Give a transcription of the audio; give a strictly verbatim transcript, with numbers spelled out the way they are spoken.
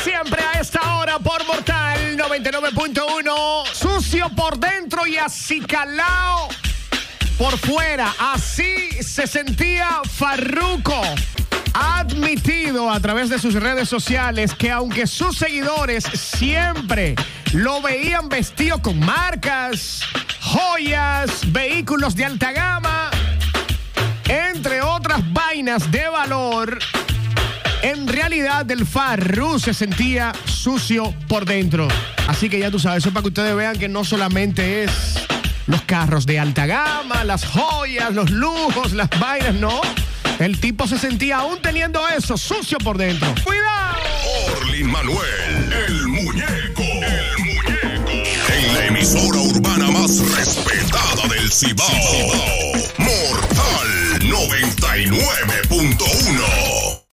siempre a esta hora por Mortal noventa y nueve punto uno. Sucio por dentro y acicalao por fuera. Así se sentía Farruko. Ha admitido a través de sus redes sociales que aunque sus seguidores siempre lo veían vestido con marcas, joyas, vehículos de alta gama, entre otras vainas de valor, en realidad el Farru se sentía sucio por dentro. Así que ya tú sabes, eso para que ustedes vean que no solamente es los carros de alta gama, las joyas, los lujos, las vainas, no. El tipo se sentía, aún teniendo eso, sucio por dentro. ¡Cuidado! Orlin Manuel, el muñeco, el muñeco. En la emisora urbana más respetada del Cibao. Mortal noventa y nueve punto uno.